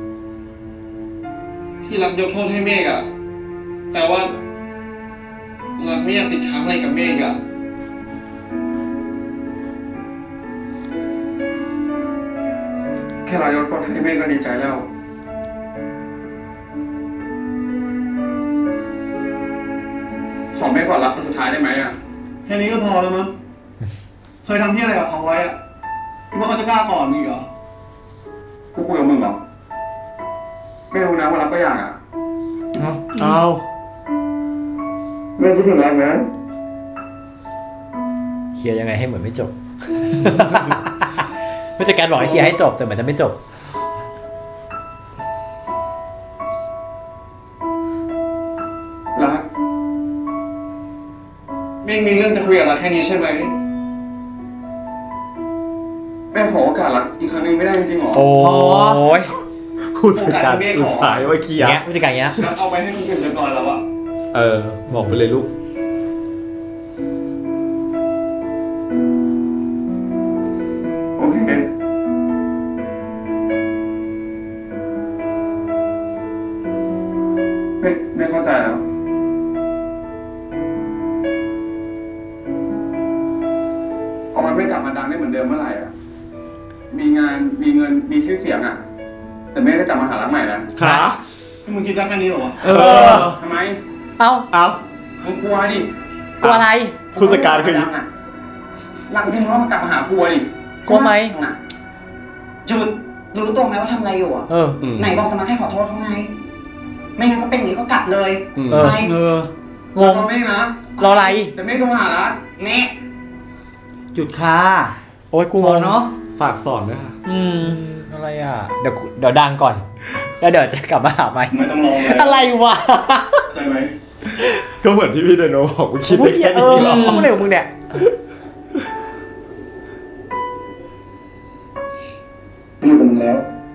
ที่รักยกโทษให้เมฆอะแปลว่ารักไม่อยากติดค้างอะไรกับเมฆอะแค่เรายกโทษให้เมฆก็ดีใจแล้วขอเมฆก่อนรักคนสุดท้ายได้ไหมอะแค่นี้ก็พอแล้วมั้งเคยทำที่อะไรกับเขาไว้อะคิดว่าเขาจะกล้าก่อนมึงเหรอกูคุยกับมึงเหรอไม่รู้นะว่ารักก็อยากอะเอาเมื่อคิดถึงรักนะเคลียร์ยังไงให้เหมือนไม่จบผู้จัดการบอกให้เคลียร์ให้จบแต่เหมือนจะไม่จบรักไม่มีเรื่องจะคุยกับรักแค่นี้ใช่ไหมแม่ขอโอกาสรักอีกครั้งนึงไม่ได้จริงๆหรอโอ้ยผู้จัดการอุตส่าห์ไว้เคลียร์เงี้ยผู้จัดการเงี้ยเอาไปให้คนอื่นเรียบร้อยแล้วอะเออบอกไปเลยลูกไม่ไม่เข้าใจแล้วพอมันไม่กลับมาดังได้เหมือนเดิมเมื่อไหร่อ่ะมีงานมีเงินมีชื่อเสียงอ่ะแต่ไม่ได้กลับมาหารักใหม่นะฮะมึงคิดได้แค่นี้เหรอวะเออทำไมเอ้าเอามึงกลัวดิกลัวอะไรผู้จัดการคือดังอ่ะรักที่มึงว่ามันกลับมาหากลัวดิกลัวไหมหยุดรู้ตัวไหมว่าทำอะไรอยู่อ่ะเออไหนบอกสมัครให้ขอโทษเขาไงไม่งั้นก็เป็นอย่างนี้ก็กลับเลยเออไปเออ งงรอไม่นะรออะไรแต่ไม่โทรหาละเนะหยุดค่ะโอ้ยกูงงเนาะฝากสอนด้วยค่ะอืม อะไรอ่ะ เดี๋ยวเดี๋ยวดังก่อน แล้วเดี๋ยวจะกลับมาหาใหม่ไม่ต้องรอเลยอะไรวะเข้าใจไหมก็เหมือนที่พี่ไดโนบอกว่าคิดพูได้ดเหี้แค่ยเอนี้อหรอพูดอะไรของมึงเนี่ยพูดกับมึงแล้ว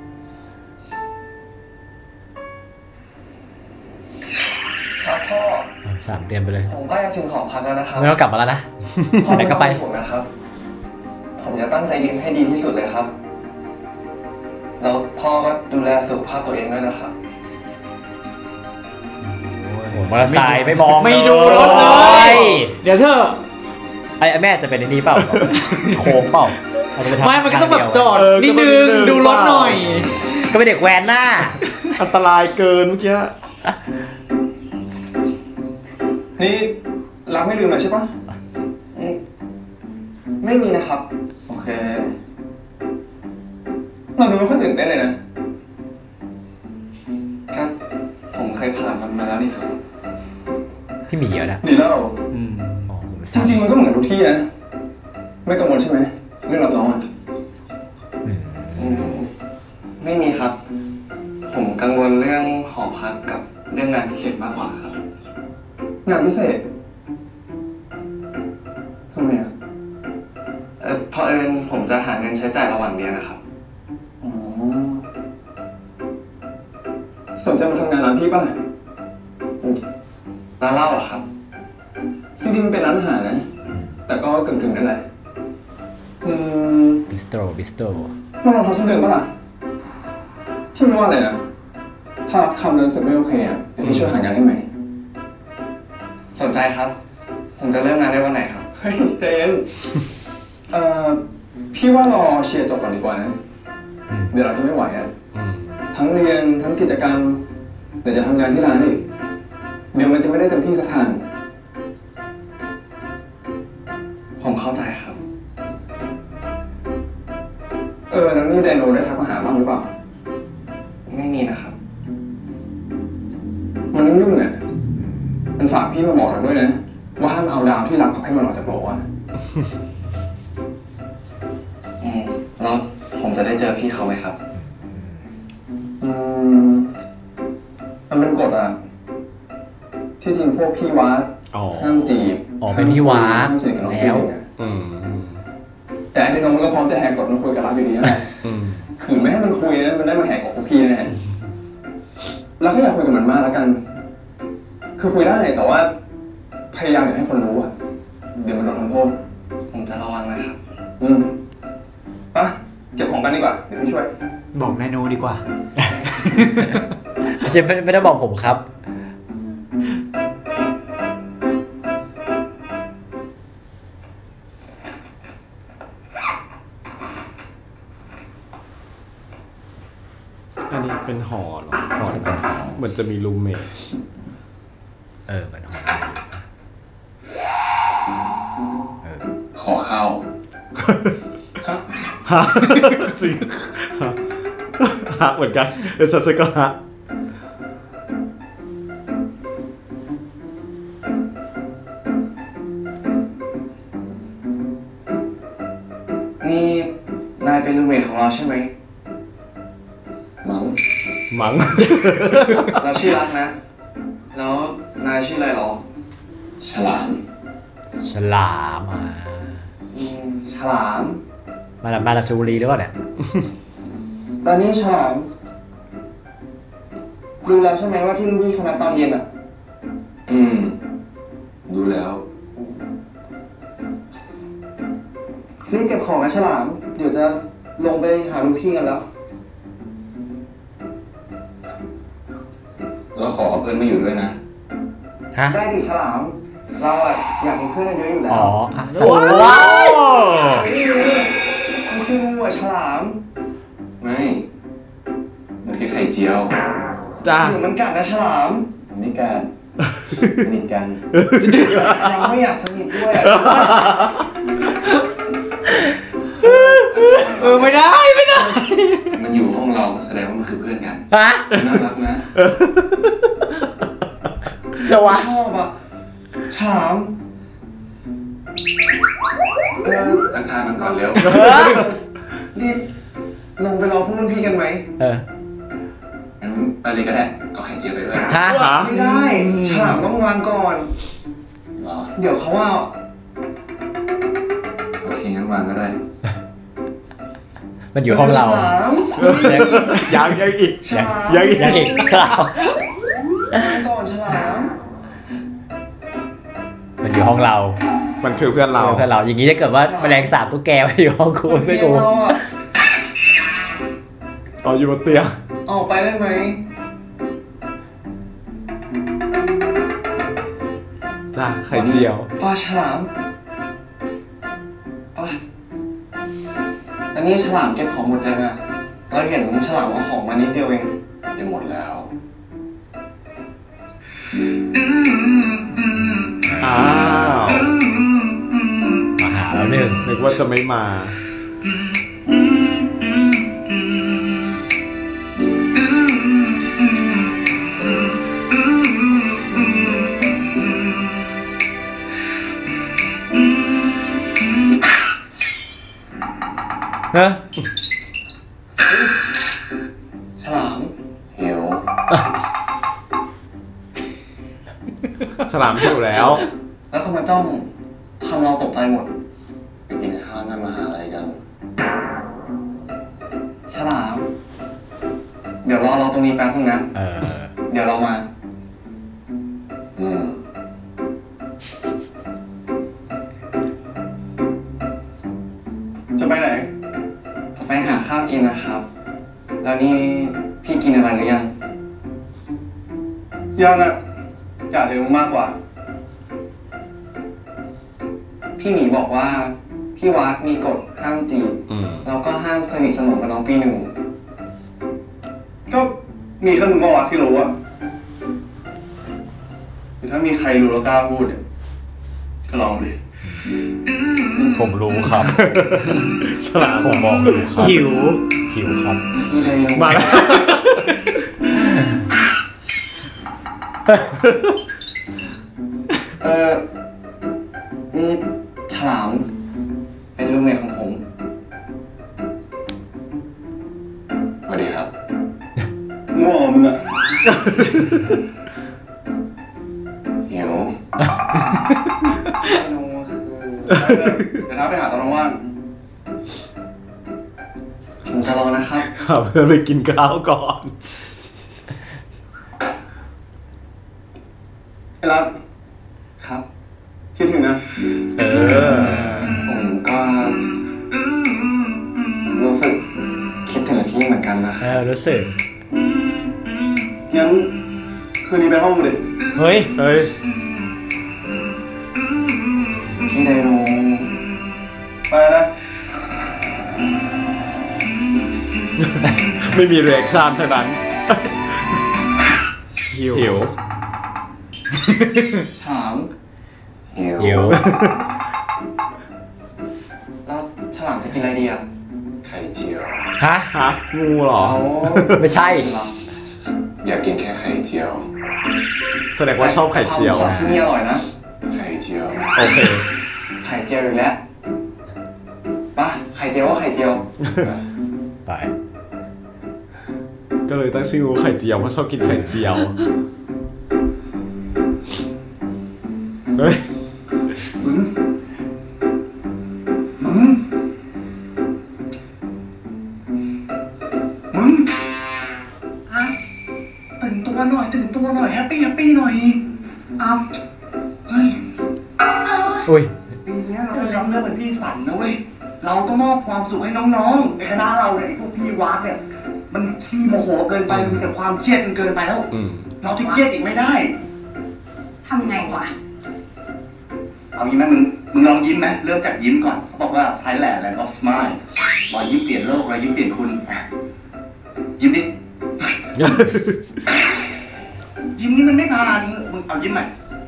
ครับพ่อสามเตรียมไปเลยผมก็อยากถึงหอพักแล้วนะครับไม่ต้องกลับมาแล้วนะพ่อไหนไม่ก็ต้องไปเป็นห่วงนะครับ ผมจะตั้งใจเรียนให้ดีที่สุดเลยครับ แล้วพ่อก็ดูแลสุขภาพตัวเองด้วยนะครับโอ้โหมอเตอร์ไซค์ไม่มองไม่ดูรถเลย เดี๋ยวเธอไอ้แม่จะเป็นไอ้นี่เปล่า โค้งเปล่าอาจจะเป็นทางไม่มันก็ต้องแบบจอดเออนิดก็นึต้องนิดนึงงดูรถหน่อยก็เป็นเด็กแวนหน้าอันตรายเกินเมื่อกี้นี่รักไม่ลืมเลยใช่ปะอืมไม่มีนะครับโอเค เราดูไม่ค่อยตื่นเต้นเลยนะก็ผมเคยผ่านมันมาแล้วนี่ครับพี่หมีเหรอนะดีแล้วอืมอ๋อผมจริงๆมันก็เหมือนกับทุกที่นะ ไม่กังวลใช่ไหมเรื่องรับน้องอ่ะอืมอืมไม่มีครับ ผมกังวลเรื่องหอพักกับเรื่องงานพิเศษมากกว่าครับงานพิเศษทำไมอ่ะเออเพราะเอิญผมจะหาเงินใช้จ่ายระหว่างเรียนนะครับอ๋อ สนใจมาทำงานร้านพี่ป่ะร้านเหล้าเหรอครับจริงๆมันเป็นร้านอาหารนะ แต่ก็กึ่งๆนั่นแหละ อืมบิสโตรบิสโตรมาลองทำสักเดือนป่ะล่ะพี่ไม่ว่าอะไรนะ ถ้าทำแล้วรู้สึกไม่โอเคอ่ะเดี๋ยวพี่ช่วยหางานให้ไหมสนใจครับ ผมจะเริ่มงานได้วันไหนครับเฮ้ยเจน เอ่อ พี่ว่ารอเชียร์จบก่อนดีกว่านะ เดี๋ยวเราจะไม่ไหวอ่ะอืมทั้งเรียนทั้งกิจกรรม เดี๋ยวจะทำงานที่ร้านอีก เดี๋ยวมันจะไม่ได้เต็มที่สักทางผมเข้าใจครับเออแล้วนี่ไดโนได้ทักมาหาบ้างหรือเปล่าไม่มีนะครับมันยุ่งๆอ่ะมันฝากพี่มาบอกเราด้วยนะ ว่าห้ามเอาดาวที่รักกับให้มันออกจากโลกอ่ะอืมแล้วผมจะได้เจอพี่เขาไหมครับอืมมันเป็นกฎอ่ะ ที่จริงพวกพี่วัดอ๋อห้ามจีบอ๋อเป็นพี่วาห้ามสนิทกับน้องแล้วผู้หญิงอะอืมแต่ไอ้น้องมันก็พร้อมจะแหกกฎมันคุยกับรักอยู่ดีนะอืมขืนไม่ให้มันคุยนะมันได้มาแหกกฎพวกพี่แน่แล้วก็อย่าคุยกับมันมากแล้วกัน คือคุยได้แต่ว่า พยายามอย่าให้คนรู้อ่ะ เดี๋ยวมันโดนทำโทษผมจะระวังนะครับอืมไปะเก็บของกันดีกว่า เดี๋ยวพี่ช่วยบอกนายโนดีกว่าไม่ใช่ไม่ไม่ได้บอกผมครับอันนี้เป็นหอเหรอหอเหมือนจะมีรูมเมทเออมันหอมเออขอเข้าฮะจริงฮะฮะเหมือนกันเออฉันก็ฮะนี่นายเป็นรูมเมทของเราใช่ไหมมั้งมั้งเราชื่อรักนะ แล้วนายชื่ออะไรหรอฉลามฉลามอ่ะอืมฉลามมามาราชบุรีหรือเปล่าเนี่ยตอนนี้ฉลามดูแล้วใช่ไหมว่าที่รุ่นพี่เขานัดตอนเย็นอ่ะอืม ดูแล้วรีบเก็บของนะฉลาม เดี๋ยวจะลงไปหารุ่นพี่กันแล้วรก็ขอเอาเพื่อนมาอยู่ด้วยนะฮะได้ดิฉลาม เราอะอยากมีเพื่อนเยอะอยู่แล้วอ๋ออ่ะว้าวไม่ใช่งูอะฉลามไม่มันคือไข่เจียวจ้าเดี๋ยวมันกัดนะฉลามมันไม่กัดสนิทกันเราไม่อยากสนิทด้วยอะเออไม่ได้ไม่ได้มันอยู่ห้องเราแสดงว่ามันคือเพื่อนกันฮะน่ารักนะจะวะชอบอะฉลามเออทักทายมันก่อนเร็วรีบลงไปรอพวกรุ่นพี่กันไหมเอองั้นไปเลยก็ได้ เอาไข่เจียวไปด้วยฮะไม่ได้ฉลามต้องวางก่อนเหรอเดี๋ยวเขาว่าโอเคงั้นวางก็ได้มันอยู่ห้องเราฉลามยังยังอีกฉลามยังอีกยังอีกสาววางก่อนฉลามมันอยู่ห้องเรามันคือเพื่อนเราเพื่อนเราอย่างนี้จะเกิดว่าแมลงสาบตุ๊กแกมาอยู่ห้องกูไม่กูเราอะอ๋ออยู่บนเตียงออกไปได้ไหมจ้าไข่เจียวปลาฉลามปลาอันนี้ฉลามเก็บของหมดยังอะเราเห็นฉลามเอาของมานิดเดียวเองจะหมดแล้วอ้าวมาหาแล้วหนึ่งนึกว่าจะไม่มาเนอะฉลามหิวฉลามหิวแล้วแล้วเขามาจ้องทำเราตกใจหมดไปกินข้าวหน้ามหาลัยกันฉลาม เดี๋ยวรอเราตรงนี้แป๊บนึงนะเออเดี๋ยวเรามาอืมจะไปไหน จะไปหาข้าวกินนะครับ แล้วนี่พี่กินอะไรหรือยังยังอ่ะอยากเห็นมึงมากกว่าพี่หมีบอกว่าพี่วัดมีกฎห้ามจีบอืมแล้วก็ห้ามสนิทสนมกับน้องปีหนึ่งก็มีแค่มึงก็วะที่รู้อะแต่ถ้ามีใครรู้แล้วกล้าพูดเนี่ยก็ลองดิผมรู้ครับฉลามผมบอกรู้ครับหิวหิวครับพี่เลยรู้มาแล้วเออนี่ฉลาม เป็นรูมเมทของผมสวัสดีครับง่วงมึงอะหิวเมนูคือเดี๋ยวท้าไปหาตอนว่างผมจะรอนะครับหาเพื่อนไปกินข้าวก่อนไอ้รัฐครับคิดถึงนะเออผมก็รู้สึกคิดถึงพี่เหมือนกันนะคเอรับอรู้สึกงั้นคืนนี้ไปห้องมึงดิเฮ้ยเฮ้ยพี่ไดโนไปนะไม่มีเรีแอคชั่นเท่านั้น หิวหิวฉลามหิวหิวแล้วฉลามจะกินอะไรดีอ่ะไข่เจียวฮะฮะ งูเหรอเอาไม่ใช่เหรออยากกินแค่ไข่เจียวแสดงว่าชอบไข่เจียวความสัตว์ที่นี่อร่อยนะไข่เจียวโอเคไข่เจียวอีกแล้วปะไข่เจียวว่าไข่เจียวไปก็เลยตั้งชื่องูไข่เจียวเพราะชอบกินไข่เจียว เฮ้ยมึงฮะตื่นตัวหน่อย ตื่นตัวหน่อย แฮปปี้แฮปปี้หน่อยเอาเฮ้ยอุ้ยปีนี้เราจะทำเรื่องเป็นพี่สันนะเว้ย เราต้องมอบความสุขให้น้องๆในคณะเราเนี่ยไอ้พวกพี่วัดเนี่ย มันขี้โมโหเกินไป มีแต่ความเครียดจนเกินไปแล้วอืมเราจะเครียดอีกไม่ได้ทำไงวะเอางี้ไหมมึงมึงลองยิ้มไหมเริ่มจากยิ้มก่อนเขาบอกว่า Thailand Land of Smile รอยยิ้มเปลี่ยนโลกรอยยิ้มเปลี่ยนคุณยิ้มดิ ยิ้มนี่มันไม่ผ่านมึงมึงเอายิ้มใหม่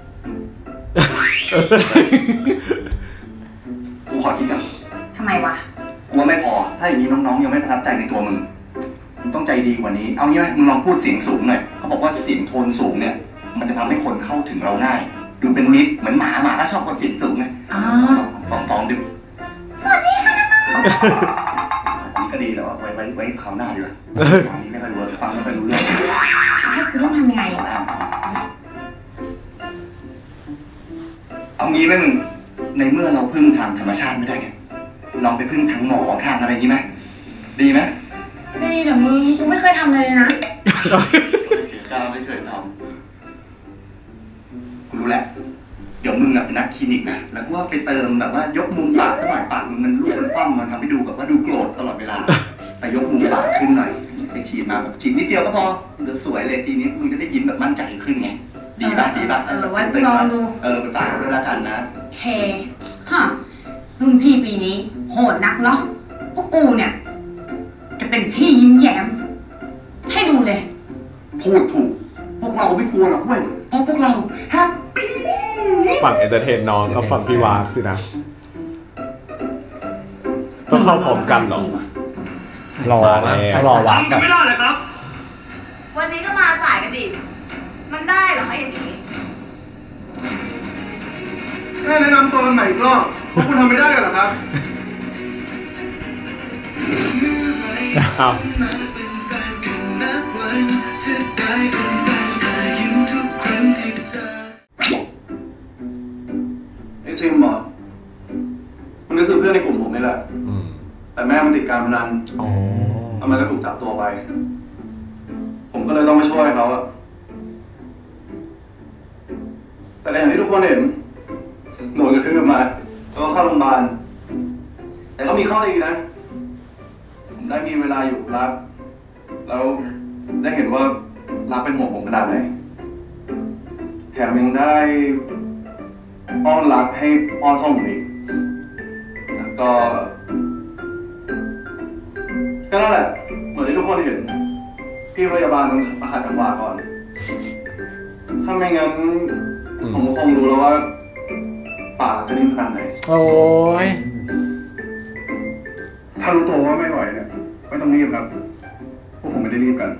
กูขอคิดกันทำไมวะกูว่าไม่พอถ้าอย่างนี้น้องๆยังไม่ประทับใจในตัวมึงมึงต้องใจดีกว่านี้เอางี้ไหมมึงลองพูดเสียงสูงหน่อยเขาบอกว่าเสียงโทนสูงเนี่ยมันจะทำให้คนเข้าถึงเราง่ายดูเป็นมิตรเหมือนหมาหมาถ้าชอบคนเสียงสูงไงฟองฟองดิสวัสดีค่ะน้องๆนี่ก็ดีแต่ว่าไว้ไว้ไว้คราวหน้าดีกว่าอันนี้ไม่ค่อยรู้ฟังไม่ค่อยรู้เรื่องให้กูต้องทำยังไงเอางี้ไหมมึงในเมื่อเราพึ่งทางธรรมชาติไม่ได้ไงลองไปพึ่งทางหมอทางอะไรอย่างนี้ไหมดีไหมดีเหรอมึงกูไม่เคยทำเลยนะข้าไม่เคยทำกูรู้แล้วเดี๋ยวมึงอะเป็นนักคลินิกนะแล้วก็ว่าไปเติมแบบว่ายกมุมปากสมัยปากมึงมันรูปมันคว่ำมันทำให้ดูแบบว่าดูโกรธตลอดเวลาไปยกมุมปากขึ้นหน่อยไปฉีดมาแบบฉีดนิดเดียวก็พอเดี๋ยวสวยเลยทีนี้มึงจะได้ยิ้มแบบมั่นใจขึ้นไงดีป่ะดีป่ะเออไว้ลองดูเออไปฝากด้วยละกันนะเคฮะรุ่นพี่ปีนี้โหดนักเนาะพวกกูเนี่ยจะเป็นพี่ยิ้มแย้มให้ดูเลยพูดถูกพวกเราไม่กลัวหรอกเว้ยเพราะพวกเราแฮปปี้ฝั่งเอนเตอร์เทนน้องกับฝั่งพี่วาสินะต้องเข้าพร้อมกันหรอรอนะรอวางกันไม่ได้เลยครับวันนี้ก็มาสายกันดิมันได้เหรอไอ้อย่างนี้แค่แนะนำตัวกันใหม่อีกรอบพวกคุณทำไม่ได้เหรอครับเอาไอซิมบอกมันก็คือเพื่อนในกลุ่มผมนี่แหละแต่แม่มันติดการพนันแล้วมันก็ถูกจับตัวไปผมก็เลยต้องมาช่วยเขาอะแต่อย่างที่ทุกคนเห็นโดนกระทืบมาแล้วก็เข้าโรงพยาบาลแต่ก็มีข้อดีนะผมได้มีเวลาอยู่รักแล้วได้เห็นว่ารักเป็นห่วงผมขนาดไหนแถมยังได้อ้อนรักให้อ้อนส่งผมอีกแล้วก็ก็นั่นแหละเหมือนที่ทุกคนเห็นพี่พยาบาลต้องมาขัดจังหวะก่อนถ้าไม่งั้นผมคงรู้แล้วว่าป่าจะนิ่มขนาดไหนโอ้ยถ้ารู้ตัวว่าไม่ไหวเนี่ยไม่ต้องรีบครับพวกผมไม่ได้รีบกัน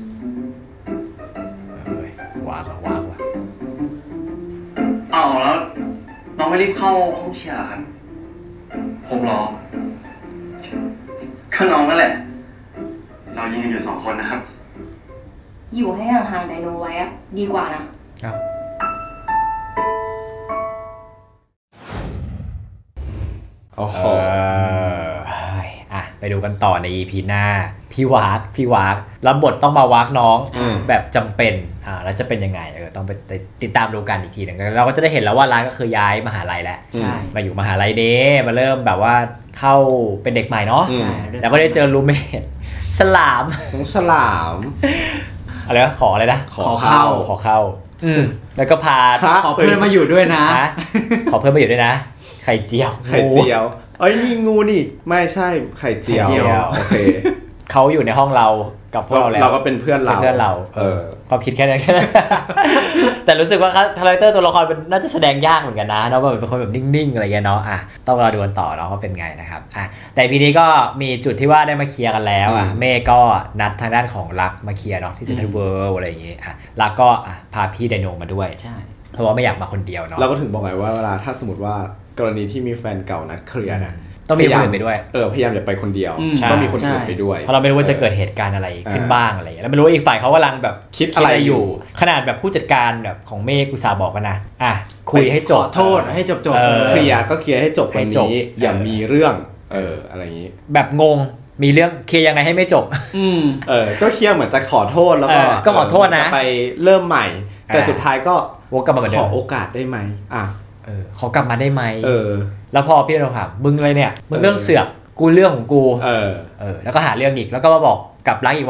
ว้าวว้าวว้าวอ้าวแล้วน้องไม่รีบเข้าห้องเชียร์หรอครับผมรอก็น้องนั่นแหละเรายิงกันอยู่สองคนนะครับอยู่ให้ห่างๆไดโนไว้อะดีกว่านะครับโอ้โหอ่ะไปดูกันต่อใน อี พี หน้าพี่วากพี่วากรับบทต้องมาวากน้องแบบจำเป็นอ่าแล้วจะเป็นยังไงเออต้องไปติดตามดูกันอีกทีนึงเราก็จะได้เห็นแล้วว่าร้านก็คือย้ายมหาลัยแล้วใช่มาอยู่มหาลัยนี้มาเริ่มแบบว่าเข้าเป็นเด็กใหม่เนาะแล้วก็ได้เจอรูเมทฉลามน้องฉลามอะไรวะขออะไรนะขอเข้าขอเข้าอืมแล้วก็พาขอเพื่อนมาอยู่ด้วยนะขอเพื่อนมาอยู่ด้วยนะไข่เจียวไข่เจียวเอ้ยนี่งูนี่ไม่ใช่ไข่เจียวโอเคเขาอยู่ในห้องเรากับพวกเราแล้วเราก็เป็นเพื่อนเราเพื่อนเราเออความคิดแค่นั้นแค่นั้นแต่รู้สึกว่าคาแรคเตอร์ตัวละครเป็นน่าจะแสดงยากเหมือนกันนะเนาะแบบเป็นคนแบบนิ่งๆอะไรเงี้ยเนาะอ่ะต้องรอดูกันต่อเนาะว่าเป็นไงนะครับอ่ะแต่ปีนี้ก็มีจุดที่ว่าได้มาเคลียร์กันแล้วอ่ะเมย์ก็นัดทางด้านของรักมาเคลียร์เนาะที่เซ็นทรัลเวิลด์อะไรอย่างงี้อ่ะรักก็พาพี่ไดโนมาด้วยใช่เพราะว่าไม่อยากมาคนเดียวเนาะเราก็ถึงบอกไงว่าเวลาถ้าสมมติว่ากรณีที่มีแฟนเก่านัดเคลียร์นะต้องมีคนอื่นไปด้วยเออพยายามอย่าไปคนเดียวต้องมีคนอื่นไปด้วยเพราะเราไม่รู้ว่าจะเกิดเหตุการณ์อะไรขึ้นบ้างอะไรแล้วไม่รู้ว่าอีกฝ่ายเขากำลังแบบคิดอะไรอยู่ขนาดแบบผู้จัดการแบบของเมฆอุตสาห์บอกกันนะอ่ะคุยให้จบโทษให้จบจบเคลียร์ก็เคลียร์ให้จบวันนี้อย่ามีเรื่องเอออะไรอย่างนี้แบบงงมีเรื่องเคลียร์ยังไงให้ไม่จบอืมเออก็เคลียร์เหมือนจะขอโทษแล้วก็ก็ขอโทษนะจะไปเริ่มใหม่แต่สุดท้ายก็วกกลับมาเหมือนเดิมขอโอกาสได้ไหมอ่ะเออขอกลับมาได้ไหมเออแล้วพอพี่เราถามมึงเลยเนี่ยมึงเรื่องเสือกกูเรื่องของกูเออเออแล้วก็หาเรื่องอีกแล้วก็มาบอกกับรักอีกว่า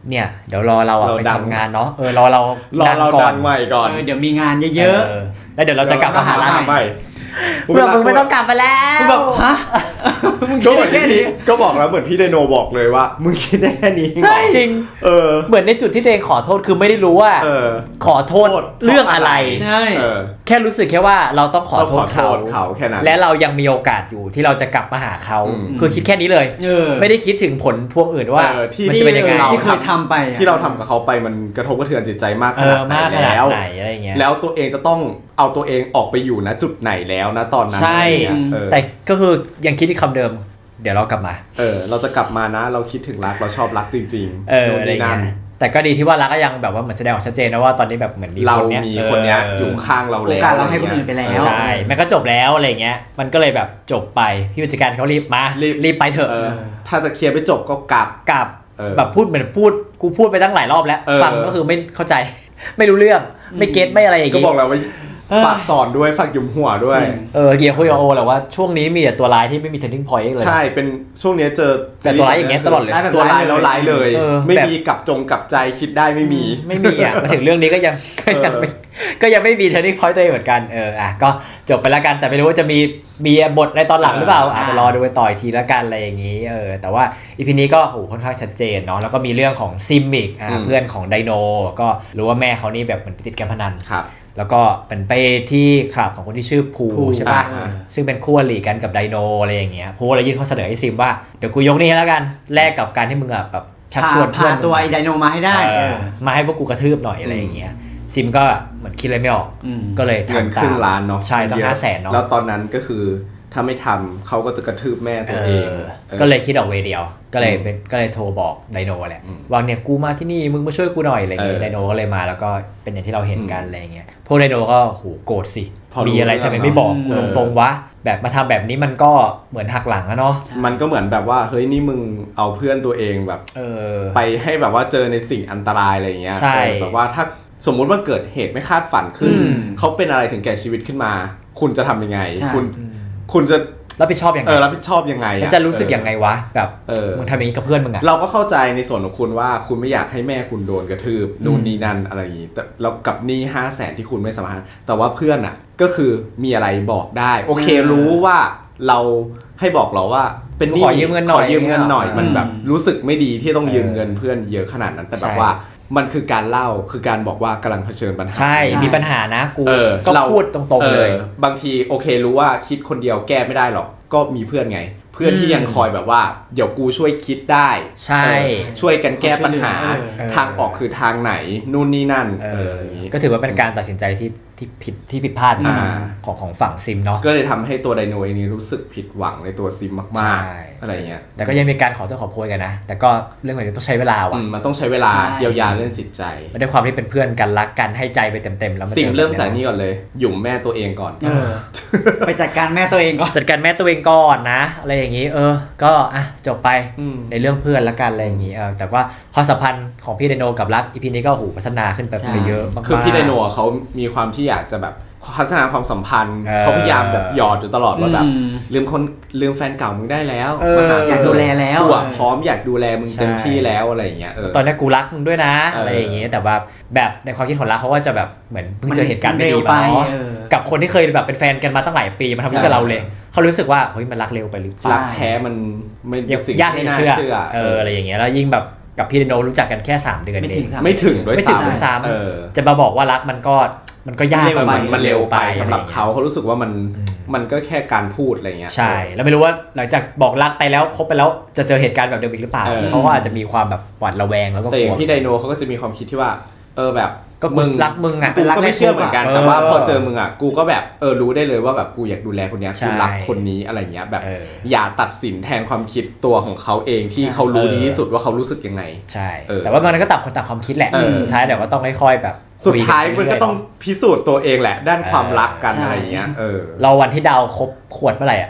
เนี่ยเดี๋ยวรอเราอะไปทำงานเนาะเออรอเรารอเราดังใหม่ก่อนเดี๋ยวมีงานเยอะๆแล้วเดี๋ยวเราจะกลับมาหาร้านใหม่เพื่อมึงไม่ต้องกลับมาแล้วแบบฮะก็เหมือนแค่นี้ก็บอกแล้วเหมือนพี่ไดโนบอกเลยว่ามึงคิดได้แค่นี้ใช่จริงเออเหมือนในจุดที่เดงขอโทษคือไม่ได้รู้ว่าขอโทษเรื่องอะไรใช่แค่รู้สึกแค่ว่าเราต้องขอโทษเขาเขาแค่นั้นและเรายังมีโอกาสอยู่ที่เราจะกลับมาหาเขาคือคิดแค่นี้เลยไม่ได้คิดถึงผลพวกอื่นว่ามันจะเป็นยังไงที่เคยทำไปที่เราทำกับเขาไปมันกระทบกระเทือนจิตใจมากขนาดไหนแล้วแล้วตัวเองจะต้องเอาตัวเองออกไปอยู่นะจุดไหนแล้วนะตอนนั้นใช่แต่ก็คือยังคิดที่คำเดิมเดี๋ยวเรากลับมาเออเราจะกลับมานะเราคิดถึงรักเราชอบรักจริงๆเอออะไรเงี้ยแต่ก็ดีที่ว่ารักก็ยังแบบว่าเหมือนแสดงออกชัดเจนนะว่าตอนนี้แบบเหมือนมีคนเนี้ยมีคนเนี้ยอยู่ข้างเราแล้วโอกาสเราให้คนอื่นไปแล้วใช่มันก็จบแล้วอะไรเงี้ยมันก็เลยแบบจบไปพี่ผู้จัดการเขารีบมารีบไปเถอะถ้าจะเคลียร์ไปจบก็กลับกลับแบบพูดเหมือนพูดกูพูดไปตั้งหลายรอบแล้วฟังก็คือไม่เข้าใจไม่รู้เรื่องไม่เก็ตไม่อะไรอย่างงี้ก็บอกแล้วว่าฝากสอนด้วยฝากยุมหัวด้วยเออเกียร์คุยกับโอแหละว่าช่วงนี้มีแต่ตัวร้ายที่ไม่มี turning point เลยใช่เป็นช่วงนี้เจอแต่ตัวร้ายอย่างเงี้ยตลอดเลยตัวร้ายแล้วร้ายเลยไม่มีกับจงกับใจคิดได้ไม่มีไม่มีอ่ะมาถึงเรื่องนี้ก็ยังก็ยังไม่ก็ยังไม่มี turning point ตัวเองเหมือนกันเอออ่ะก็จบไปแล้วกันแต่ไม่รู้ว่าจะมีมีบทในตอนหลังหรือเปล่าอ่ะรอดูไปต่ออีกทีแล้วกันอะไรอย่างงี้เออแต่ว่าอีพีนี้ก็โหค่อนข้างชัดเจนเนาะแล้วก็มีเรื่องของซิมอีกอ่ะเพื่อนของไดโนก็รู้ว่าแม่เขานี่แบบเหมือนติดการพนันแล้วก็เป็นไปที่คลับของคนที่ชื่อภูใช่ป่ะซึ่งเป็นคู่อริกันกับไดโนอะไรอย่างเงี้ยภูเลยยื่นข้อเสนอให้ซิมว่าเดี๋ยวกูยกนี่ให้แล้วกันแลกกับการที่มึงอ่ะแบบชักชวนเพื่อนตัวไอ้ไดโนมาให้ได้มาให้พวกกูกระทืบหน่อยอะไรอย่างเงี้ยซิมก็เหมือนคิดอะไรไม่ออกก็เลยทำตามครึ่งล้านเนาะใช่ต้องห้าแสนเนาะแล้วตอนนั้นก็คือถ้าไม่ทำเขาก็จะกระทืบแม่ตัวเองก็เลยคิดออกเวเดียวก็เลยเป็นก็เลยโทรบอกไดโนแหละว่าเนี่ยกูมาที่นี่มึงมาช่วยกูหน่อยอะไรอย่างเงี้ยไดโนก็เลยมาแล้วก็เป็นอย่างที่เราเห็นกันอะไรเงี้ยพวกไดโนก็โหโกรธสิมีอะไรทำไมไม่บอกกูตรงๆวะแบบมาทำแบบนี้มันก็เหมือนหักหลังอะเนาะมันก็เหมือนแบบว่าเฮ้ยนี่มึงเอาเพื่อนตัวเองแบบไปให้แบบว่าเจอในสิ่งอันตรายอะไรเงี้ยแบบว่าถ้าสมมุติว่าเกิดเหตุไม่คาดฝันขึ้นเขาเป็นอะไรถึงแก่ชีวิตขึ้นมาคุณจะทำยังไงคุณคุณจะรับผิดชอบยังไงเออรับผิดชอบยังไงมันจะรู้สึกยังไงวะแบบมึงทำอย่างนี้กับเพื่อนมึงอะเราก็เข้าใจในส่วนของคุณว่าคุณไม่อยากให้แม่คุณโดนกระทืบนู่นนี่นั่นอะไรอย่างนี้แต่แล้วกับหนี้ห้าแสนที่คุณไม่สามารถแต่ว่าเพื่อนอะก็คือมีอะไรบอกได้โอเครู้ว่าเราให้บอกเราว่าเป็นหนี้ขอยืมเงินหน่อยขอยืมเงินหน่อยมันแบบรู้สึกไม่ดีที่ต้องยืมเงินเพื่อนเยอะขนาดนั้นแต่แบบว่ามันคือการเล่าคือการบอกว่ากำลังเผชิญปัญหาใช่มีปัญหานะกูก็พูดตรงๆเลยบางทีโอเครู้ว่าคิดคนเดียวแก้ไม่ได้หรอกก็มีเพื่อนไงเพื่อนที่ยังคอยแบบว่าเดี๋ยวกูช่วยคิดได้ใช่ช่วยกันแก้ปัญหาทางออกคือทางไหนนู่นนี่นั่นก็ถือว่าเป็นการตัดสินใจที่ที่ผิดที่ผิดพลาดของของฝั่งซิมเนาะก็เลยทำให้ตัวไดโนเองนี้รู้สึกผิดหวังในตัวซิมมากๆอะไรเงี้ยแต่ก็ยังมีการขอโทษขอโพยกันนะแต่ก็เรื่องแบบนี้ต้องใช้เวลาว่ะมันต้องใช้เวลาเยียวยาเรื่องจิตใจด้วยความที่เป็นเพื่อนกันรักกันให้ใจไปเต็มๆแล้วซิมเริ่มจากนี่ก่อนเลยหยุ่มแม่ตัวเองก่อนไปจัดการแม่ตัวเองก่อนจัดการแม่ตัวเองก่อนนะอะไรอย่างนี้เออก็อ่ะจบไปในเรื่องเพื่อนละกันอะไรอย่างนี้เออแต่ว่าความสัมพันธ์ของพี่ไดโนกับรักอีพีนี้ก็หูพัฒนาขึ้นไปเยอะมากคือพี่ไดโนเขามีความที่อยากจะแบบพัฒนาความสัมพันธ์เขาพยายามแบบหยอดอยู่ตลอดว่าแบบลืมคนลืมแฟนเก่ามึงได้แล้วมาหาอยากดูแลแล้วกูพร้อมอยากดูแลมึงเต็มที่แล้วอะไรอย่างเงี้ยตอนนี้กูรักมึงด้วยนะอะไรอย่างเงี้ยแต่ว่าแบบในความคิดของรักเขาก็จะแบบเหมือนเพิ่งเจอเหตุการณ์ไม่ดีมาเนาะกับคนที่เคยแบบเป็นแฟนกันมาตั้งหลายปีมาทำให้กับเราเลยเขารู้สึกว่าเฮ้ยมันรักเร็วไปหรือเปล่ารักแท้มันไม่ยากที่จะเชื่อเอออะไรอย่างเงี้ยแล้วยิ่งแบบกับพี่ไดโนรู้จักกันแค่สามเดือนเองไม่ถึงด้วยซ้ำจะมาบอกว่ารักมันก็มันก็ยากไปมันเร็วไปสำหรับเขาเขารู้สึกว่ามันมันก็แค่การพูดอะไรเงี้ยใช่แล้วไม่รู้ว่าหลังจากบอกรักไปแล้วคบไปแล้วจะเจอเหตุการณ์แบบเดิมอีกหรือเปล่าเพราะว่าอาจจะมีความแบบหวาดระแวงแล้วก็แต่อย่างพี่ไดโนเขาก็จะมีความคิดที่ว่าเออแบบก็มึงรักมึงอ่ะกูก็ไม่เชื่อเหมือนกันแต่ว่าพอเจอมึงอ่ะกูก็แบบเออรู้ได้เลยว่าแบบกูอยากดูแลคนนี้กูรักคนนี้อะไรเงี้ยแบบอย่าตัดสินแทนความคิดตัวของเขาเองที่เขารู้ดีที่สุดว่าเขารู้สึกยังไงใช่แต่ว่ามันก็ต่างคนต่างความคิดแหละสุดท้ายเดี๋ยวก็ต้องค่อยๆแบบสุดท้ายมันก็ต้องพิสูจน์ตัวเองแหละด้านความรักกันอะไรเงี้ยเออเราวันที่ดาวครบขวดเมื่อไหร่อ่ะ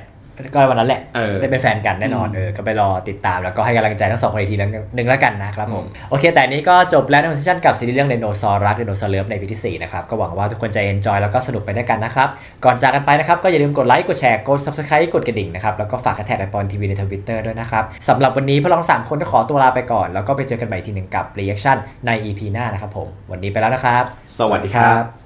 ก็วันนั้นแหละได้เป็นแฟนกันแน่นอนเออก็ไปรอติดตามแล้วก็ให้กำลังใจทั้งสองคนอีกทีนึงนึงแล้วกันนะครับผมโอเคแต่นี้ก็จบแล้วในเซสชั่นกับซีรีส์เรื่องไดโนเสาร์รักไดโนเสาร์เลิฟใน อี พี ที่สี่นะครับก็หวังว่าทุกคนจะเอนจอยแล้วก็สนุกไปด้วยกันนะครับก่อนจากกันไปนะครับก็อย่าลืมกดไลค์กดแชร์กด ซับสไครบ์ กดกระดิ่งนะครับแล้วก็ฝากแท็กไอปอนทีวีใน ทวิตเตอร์ ด้วยนะครับสำหรับวันนี้พวกเราสามคนก็ขอตัวลาไปก่อนแล้วก็ไปเจอกันใหม่ทีนึงกับ รีแอคชั่น ใน อี พี หน้านะครับผมวันนี้ไปแล้วนะครับสวัสดีครับ